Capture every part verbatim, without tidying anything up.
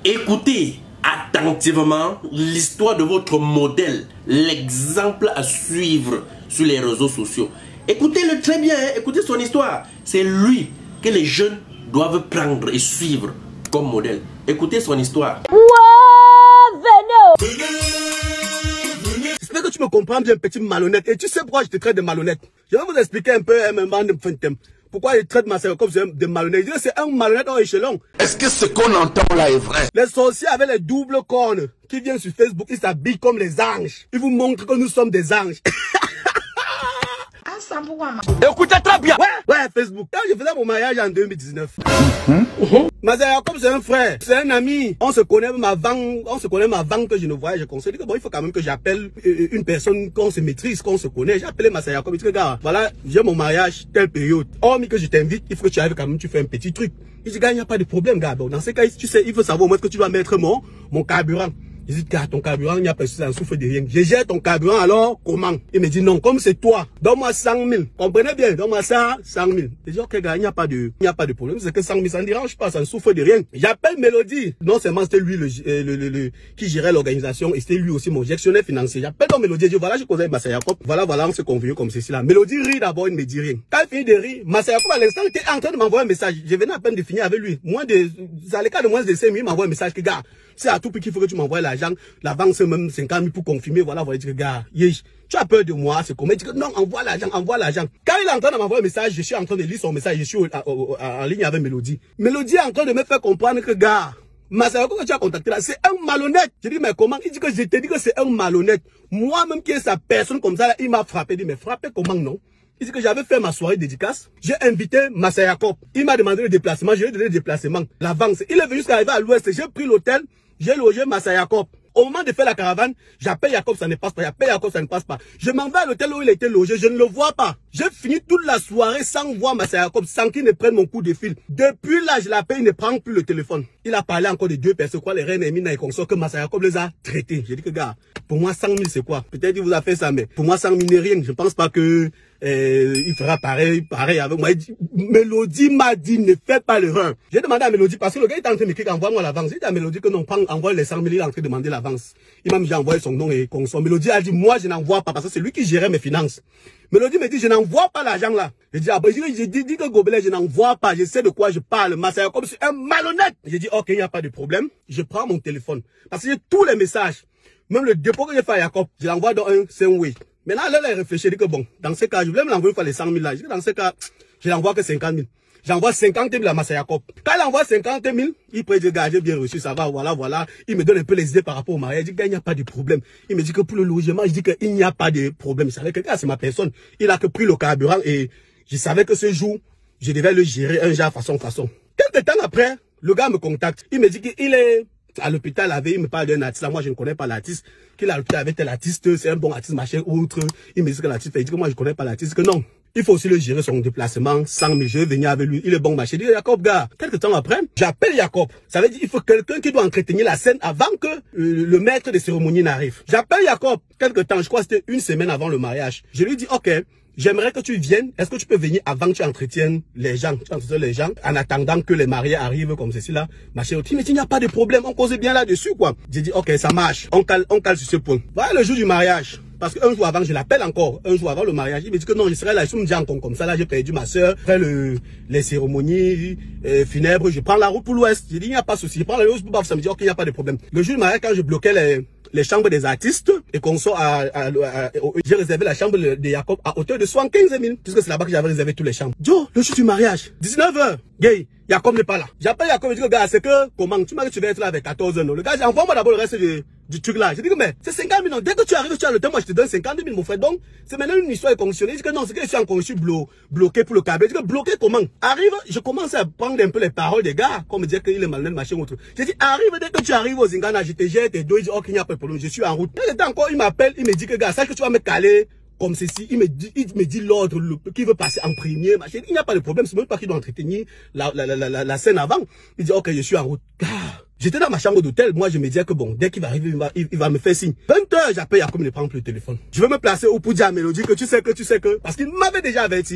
Écoutez attentivement l'histoire de votre modèle, l'exemple à suivre sur les réseaux sociaux. Écoutez-le très bien, hein? Écoutez son histoire. C'est lui que les jeunes doivent prendre et suivre comme modèle. Écoutez son histoire. J'espère que tu me comprends bien, petit malhonnête. Et tu sais pourquoi je te traite de malhonnête? Je vais vous expliquer un peu un moment de thème. Pourquoi il traite Massayakob comme de malhonnête? C'est un malhonnête en échelon. Est-ce que ce qu'on entend là est vrai? Les sorciers avec les doubles cornes qui viennent sur Facebook, ils s'habillent comme les anges. Ils vous montrent que nous sommes des anges. Écoutez très bien. Ouais, ouais, Facebook. Quand je faisais mon mariage en deux mille dix-neuf. Mm-hmm. Mm-hmm. Massayakob, c'est un frère, c'est un ami. On se connaît même avant, on se connaît même avant que je ne voyais. Je conseille que bon, il faut quand même que j'appelle une personne qu'on se maîtrise, qu'on se connaît. J'ai appelé Massayakob. Il dit que gars, voilà, j'ai mon mariage, telle période. Hormis que je t'invite, il faut que tu arrives quand même, tu fais un petit truc. Il dit, gars, il n'y a pas de problème, gars. Bon, dans ces cas, tu sais, il faut savoir au moins que tu dois mettre mon, mon carburant. Il dit, gars, ton carburant, il n'y a pas de souci, ça ne souffre de rien. Je gère ton carburant, alors, comment? Il me dit, non, comme c'est toi, donne-moi cent mille. Comprenez bien, donne-moi ça, cent mille. Je dis, ok, gars, il n'y a pas de, il n'y a pas de problème. C'est que cent mille, ça ne dérange pas, ça ne souffre de rien. J'appelle Mélodie. Non seulement c'était lui, le, le, le, le, qui gérait l'organisation, et c'était lui aussi mon gestionnaire financier. J'appelle donc Mélodie, je dis, voilà, je connais Massayakob. Voilà, voilà, on s'est convenu comme ceci là. Mélodie rit d'abord, il ne me dit rien. Quand il finit de rire, Massayakob, à l'instant, était en train de m'envoyer un message. Je venais à peine de finir avec lui. Moins de, à l'écart de moins de cinq minutes, il m'envoie un message que, gars, c'est à tout prix qu'il faut que tu m'envoies l'argent, l'avance même cinquante mille pour confirmer, voilà, voilà, je dis, gars, yesh, tu as peur de moi, c'est comment? Il dit que non, envoie l'argent, envoie l'argent. Quand il est en train de m'envoyer un message, je suis en train de lire son message, je suis au, au, au, en ligne avec Mélodie. Mélodie est en train de me faire comprendre que, gars, Massayakob que tu as contacté là, c'est un malhonnête. Je dis, mais comment? Il dit que je te dis que c'est un malhonnête. Moi-même qui est sa personne comme ça, là, il m'a frappé. Il dit, mais frappé comment non? Il dit que j'avais fait ma soirée dédicace. J'ai invité Massayakob. Il m'a demandé le déplacement. Je lui ai donné le déplacement. L'avance. Il est venu jusqu'à arriver à l'ouest. J'ai pris l'hôtel. J'ai logé Massayakob. Au moment de faire la caravane, j'appelle Jacob, ça ne passe pas. J'appelle Jacob, ça ne passe pas. Je m'en vais à l'hôtel où il était logé. Je ne le vois pas. J'ai fini toute la soirée sans voir Massayakob, sans qu'il ne prenne mon coup de fil. Depuis là, je l'appelle, il ne prend plus le téléphone. Il a parlé encore de deux personnes, quoi, les reines Emina et consorts, que Massayakob les a traités. J'ai dit que, gars, pour moi, cent mille, c'est quoi? Peut-être qu'il vous a fait ça, mais pour moi, cent mille n'est rien. Je pense pas que, euh, il fera pareil, pareil avec moi. Il dit, Mélodie m'a dit, ne fais pas l'erreur. J'ai demandé à Mélodie, parce que le gars est en train de m'écrire, envoie-moi l'avance. J'ai dit à Mélodie que non, envoie les cent mille, il est en train de demander l'avance. Il m'a déjà envoyé son nom et consort. Mélodie a dit, moi, je n'envoie pas, parce que c'est lui qui gérait mes finances. Mélodie me dit, je n'envoie pas l'argent là. Je dis, ah ben, j'ai dit, dit que Gobelet, je n'envoie pas, je sais de quoi je parle. Massayakob, c'est un malhonnête. J'ai dit, ok, il n'y a pas de problème. Je prends mon téléphone. Parce que j'ai tous les messages. Même le dépôt que j'ai fait à Jacob, je l'envoie dans un Sendway. Maintenant, là, il réfléchit, dit que bon, dans ce cas, je voulais me l'envoyer pour les cent mille là. Je dis, dans ce cas, je l'envoie que cinquante mille. J'envoie cinquante mille à Massayakob. Quand il envoie cinquante mille, il peut dire, gars, j'ai bien reçu, ça va, voilà, voilà. Il me donne un peu les idées par rapport au mariage. Il dit, gars, il n'y a pas de problème. Il me dit que pour le logement, je dis qu'il n'y a pas de problème. Je savais que, gars, c'est ma personne. Il a que pris le carburant et je savais que ce jour, je devais le gérer un genre façon, façon. Quelques temps après, le gars me contacte. Il me dit qu'il est à l'hôpital avec, il me parle d'un artiste. Là, moi, je ne connais pas l'artiste. Qu'il est à l'hôpital avec tel artiste, c'est un bon artiste, machin, autre. Il me dit que l'artiste, il dit que moi, je ne connais pas l'artiste, que non. Il faut aussi le gérer son déplacement, cent mille, je vais venir avec lui, il est bon machin. Je dis, Jacob, gars, quelques temps après, j'appelle Jacob. Ça veut dire, il faut quelqu'un qui doit entretenir la scène avant que euh, le maître des cérémonies n'arrive. J'appelle Jacob, quelques temps, je crois que c'était une semaine avant le mariage. Je lui dis, ok, j'aimerais que tu viennes. Est-ce que tu peux venir avant que tu entretiennes les gens, tu entretiennes les gens, en attendant que les mariés arrivent comme ceci là, machin. Il me dit, il n'y a pas de problème, on cause bien là-dessus, quoi. J'ai dit, ok, ça marche. On cale, on cale sur ce point. Voilà le jour du mariage. Parce qu'un jour avant, je l'appelle encore, un jour avant le mariage, il me dit que non, je serai là, je me dis encore comme ça, là, j'ai perdu ma soeur, après le, les cérémonies euh, funèbres, je prends la route pour l'ouest. J'ai dit, il n'y a pas de souci, je prends la route pour l'ouest, ça me dit, ok, il n'y a pas de problème. Le jour du mariage, quand je bloquais les, les chambres des artistes, et qu'on sort à, à, à, à j'ai réservé la chambre de Jacob à hauteur de soixante-quinze mille, puisque c'est là-bas que j'avais réservé toutes les chambres. Joe, le jour du mariage, dix-neuf heures, gay, Jacob n'est pas là. J'appelle Jacob, je dis, gars, c'est que, comment, tu m'as dit que tu vas être là avec quatorze heures, non? Le gars, envoie-moi d'abord le reste de, du truc là. Je dis que, mais, c'est cinquante mille, non? Dès que tu arrives, tu as le temps, moi, je te donne cinquante mille, mon frère. Donc, c'est maintenant une histoire conditionnée. Je dis que non, c'est que je suis encore, je suis blo bloqué pour le câble. Je dis que bloqué comment? Arrive, je commence à prendre un peu les paroles des gars, comme dire qu'il est malhonnête, machin, autre. Je dis, arrive, dès que tu arrives aux Zingana, je te jette et deux, je dis, ok, il n'y a pas de problème, je suis en route. Et le encore, il m'appelle, il me dit que, gars, sache que tu vas me caler comme ceci, il me dit, il me dit l'ordre qui veut passer en premier, machin. Il n'y a pas de problème, c'est même pas qu'il doit entretenir la, la, la, la, la scène avant. Il dit, ok, je suis en route. Ah, j'étais dans ma chambre d'hôtel, moi je me disais que bon, dès qu'il va arriver, il va, il, il va me faire signe. vingt heures, j'appelle Jacob, il ne prend plus le téléphone. Je veux me placer au pour dire à Mélodie que tu sais que, tu sais que, parce qu'il m'avait déjà averti.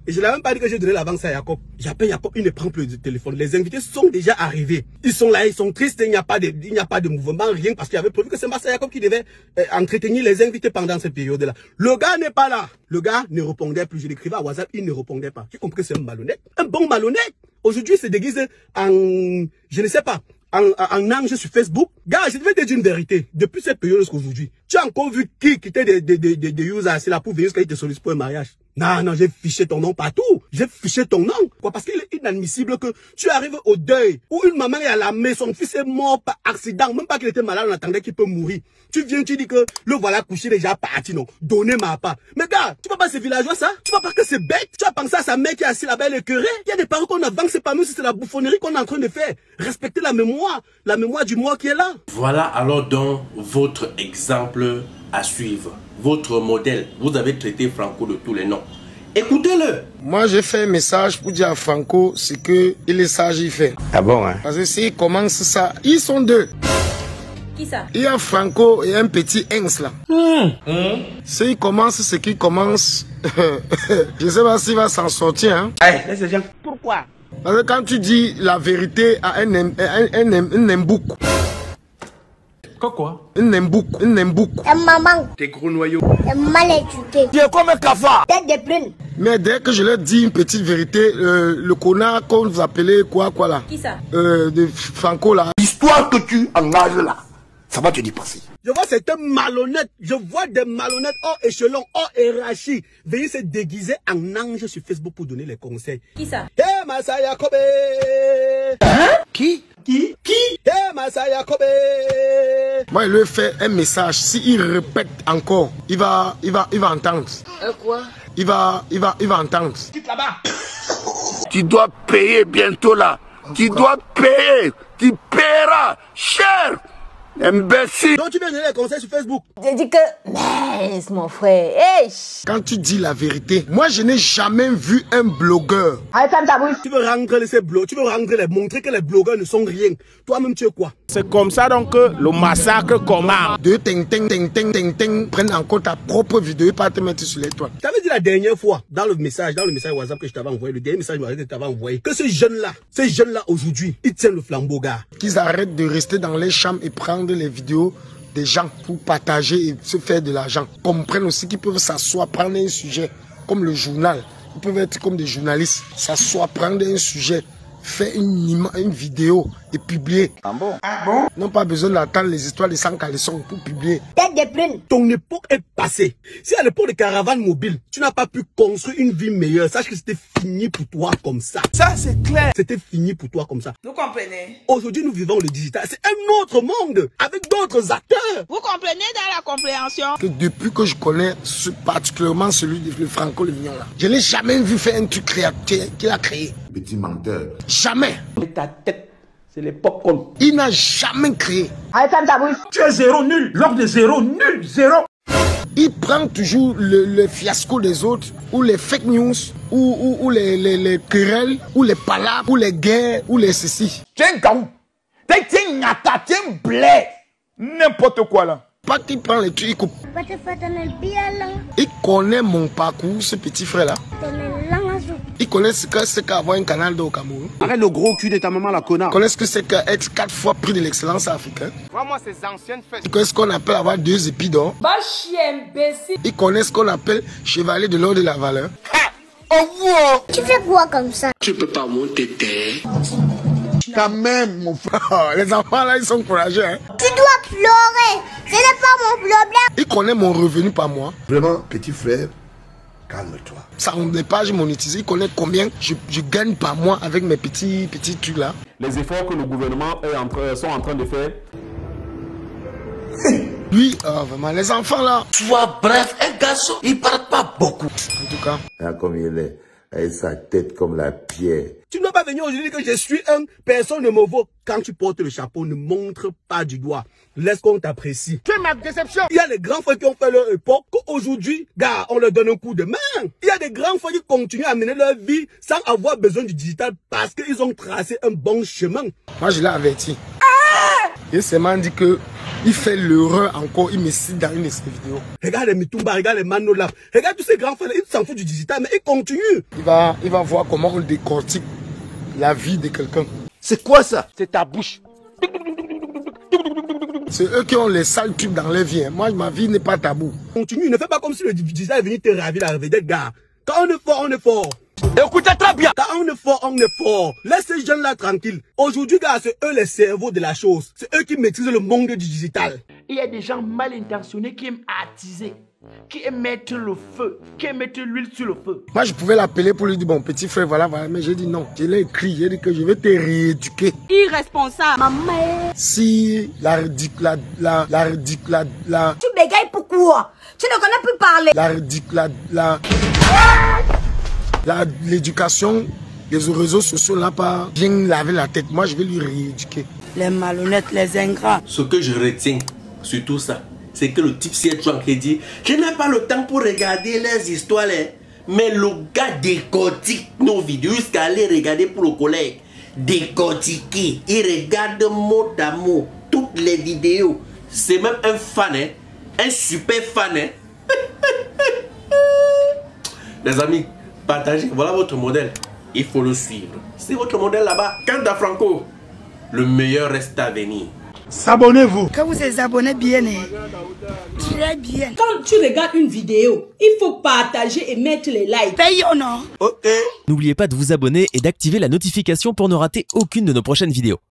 Et je n'ai même pas dit que j'ai donné l'avance à Jacob. J'appelle Jacob, il ne prend plus de téléphone. Les invités sont déjà arrivés. Ils sont là, ils sont tristes, il n'y a pas de, il n'y a pas de mouvement, rien, parce qu'il avait prévu que c'est Massa Jacob qui devait euh, entretenir les invités pendant cette période-là. Le gars n'est pas là. Le gars ne répondait plus. Je l'écrivais à WhatsApp, il ne répondait pas. J'ai compris que c'est un malhonnête. Un bon malhonnête. Aujourd'hui, il se déguise en, je ne sais pas, en, en ange sur Facebook. Gars, je vais te dire une vérité. Depuis cette période jusqu'à aujourd'hui, tu as encore vu qui quittait des, des, des, des, des users, c'est là pour venir jusqu'à te solliciter pour un mariage. Non, non, j'ai fiché ton nom partout. J'ai fiché ton nom. Pourquoi? Parce qu'il est inadmissible que tu arrives au deuil où une maman est à la maison, son fils est mort par accident, même pas qu'il était malade, on attendait qu'il peut mourir. Tu viens, tu dis que le voilà couché déjà parti, non. Donnez ma part. Mais gars, tu vois pas ces villageois, ça? Tu vois pas que c'est bête? Tu as pensé à sa mère qui est assise là-bas, elle est écœurée? Il y a des paroles qu'on avance, c'est pas nous, c'est la bouffonnerie qu'on est en train de faire. Respectez la mémoire, la mémoire du mort qui est là. Voilà alors donc votre exemple à suivre. Votre modèle. Vous avez traité Franco de tous les noms. Écoutez-le. Moi, j'ai fait un message pour dire à Franco ce que il est sage, il fait. Ah bon, hein? Parce que s'il commence ça, ils sont deux. Qui ça? Il y a Franco et un petit Hengs là. Mmh. Mmh. S'il commence ce qu'il commence, je ne sais pas s'il va s'en sortir. Hein. Hey, laisse les gens. Pourquoi? Parce que quand tu dis la vérité à un, un, un, un, un Nembouk. Quoi? Un Nembouk, un Nembouk. Un maman. Tes gros noyaux. Un mal éduqué. Tu es comme un cafard. Tête de prune. Mais dès que je leur dis une petite vérité, euh, le connard qu'on vous appelez quoi, quoi là? Qui ça? Euh, de Franco là. L'histoire que tu engages là, ça va te dépasser. Je vois c'est un malhonnête. Je vois des malhonnêtes hors échelon, hors hiérarchie venir se déguiser en ange sur Facebook pour donner les conseils. Qui ça? Hé, hey, Massa Jacob. Hein? Qui? Qui? Qui? Hé, hey, Massa Jacob. Moi, il lui fait un message. S'il répète encore, il va, il va, il va entendre. Euh, quoi? Il va, il va, il va entendre. Quitte là-bas. Tu dois payer bientôt là. Tu dois payer. Tu paieras cher. Imbécile. Donc tu viens donner les conseils sur Facebook. J'ai dit que... Mais mon frère, hey. Quand tu dis la vérité, moi je n'ai jamais vu un blogueur. Tu veux rentrer ces blogs, tu veux rentrer les montrer que les blogueurs ne sont rien. Toi-même tu es quoi? C'est comme ça donc que le massacre commence. De ting ting ting ting ting ting prennent encore ta propre vidéo et pas te mettre sur l'étoile. Je t'avais dit la dernière fois dans le message, dans le message WhatsApp que je t'avais envoyé, le dernier message que je t'avais envoyé, que ces jeunes-là, ces jeunes-là aujourd'hui, ils tiennent le flambeau, gars. Qu'ils arrêtent de rester dans les chambres et prendre les vidéos des gens pour partager et se faire de l'argent. Comprennent aussi qu'ils peuvent s'asseoir, prendre un sujet comme le journal. Ils peuvent être comme des journalistes, s'asseoir, prendre un sujet, faire une, une vidéo et publier. Ah bon? Ah bon? N'ont pas besoin d'attendre les histoires de sans caleçon pour publier. Tête de prune. Ton époque est passée. Si à l'époque de caravane mobile, tu n'as pas pu construire une vie meilleure, sache que c'était fini pour toi comme ça. Ça, c'est clair. C'était fini pour toi comme ça. Vous comprenez? Aujourd'hui, nous vivons le digital. C'est un autre monde avec d'autres acteurs. Vous comprenez dans la compréhension? Que depuis que je connais ce, particulièrement celui de Franco Le Vignon là, je n'ai jamais vu faire un truc créatif qu'il a créé. Petit menteur. Jamais. Ta tête, c'est les popcorn. Il n'a jamais créé. Tu es zéro nul. L'homme de zéro nul. Zéro. Il prend toujours le, le fiasco des autres, ou les fake news, ou, ou, ou les, les, les querelles, ou les palabres, ou les guerres, ou les ceci. Tiens, Gaou. Tiens, Nata, tiens, blé. N'importe quoi là. Pas qu'il prend les trucs, il coupe. Il connaît mon parcours, ce petit frère là. Il connaît ce que c'est qu'avoir un canal d'eau au Cameroun. Arrête le gros cul de ta maman, la connard. Il connaît ce que c'est qu'être quatre fois prix de l'excellence africaine. Vois-moi ces anciennes fesses. Il connaît ce qu'on appelle avoir deux épis d'or. Va chier, imbécile. Il connaît ce qu'on appelle chevalier de l'or de la valeur. Tu fais quoi comme ça? Tu peux pas monter terre. Quand même, mon frère. Les enfants là, ils sont courageux. Hein? Tu dois pleurer. Ce n'est pas mon problème. Il connaît mon revenu par mois. Vraiment, petit frère, calme-toi. Ça n'est pas monétisé. Il connaît combien je, je gagne par mois avec mes petits, petits trucs là. Les efforts que le gouvernement est en train, sont en train de faire. Lui, euh, vraiment, les enfants là. Tu vois, bref, un garçon, il parle pas beaucoup. En tout cas. Ah, comme il est, avec sa tête comme la pierre. Tu ne dois pas venir aujourd'hui dire que je suis un personne ne me vaut. Quand tu portes le chapeau, ne montre pas du doigt. Laisse qu'on t'apprécie. Tu es ma déception. Il y a des grands frères qui ont fait leur époque qu'aujourd'hui, gars, on leur donne un coup de main. Il y a des grands frères qui continuent à mener leur vie sans avoir besoin du digital parce qu'ils ont tracé un bon chemin. Moi, je l'ai averti. Il s'est dit que il fait l'erreur encore, il me cite dans une de ses vidéos. Regarde les Mitumba, regarde les Manolap, regarde tous ces grands frères, ils s'en foutent du digital, mais ils continuent. Il va, il va voir comment on décortique la vie de quelqu'un. C'est quoi ça? C'est ta bouche. C'est eux qui ont les sales tubes dans les vies. Moi, ma vie n'est pas tabou. Continue, ne fais pas comme si le digital est venu te ravir la vedette, gars. Quand on est fort, on est fort. Écoutez très bien. Quand on est fort, on est fort. Laisse ces jeunes-là tranquilles. Aujourd'hui, gars, c'est eux les cerveaux de la chose. C'est eux qui maîtrisent le monde du digital. Il y a des gens mal intentionnés qui aiment attiser, qui aiment mettre le feu, qui aiment mettre l'huile sur le feu. Moi, je pouvais l'appeler pour lui dire, bon, petit frère, voilà, voilà. Mais j'ai dit non. Je l'ai écrit. J'ai dit que je vais te rééduquer. Irresponsable. Maman. Si la ridic, la, la, la ridic, la, la. Tu bégayes pourquoi? Tu ne connais plus parler. La ridic, la, la. La, l'éducation des réseaux sociaux n'a pas bien lavé la tête. Moi, je vais lui rééduquer. Les malhonnêtes, les ingrats. Ce que je retiens sur tout ça, c'est que le type s'y est tranquille dit, je n'ai pas le temps pour regarder les histoires, là. Mais le gars décortique nos vidéos jusqu'à aller regarder pour le collègue. Décortiquer. Il regarde mot à mot toutes les vidéos. C'est même un fan, hein? Un super fan, hein? Les amis, partagez, voilà votre modèle. Il faut le suivre. C'est votre modèle là-bas. Kanda Franco, le meilleur reste à venir. S'abonnez-vous. Quand vous êtes abonné bien, très bien. Quand tu regardes une vidéo, il faut partager et mettre les likes. Paye ou non? Ok. N'oubliez pas de vous abonner et d'activer la notification pour ne rater aucune de nos prochaines vidéos.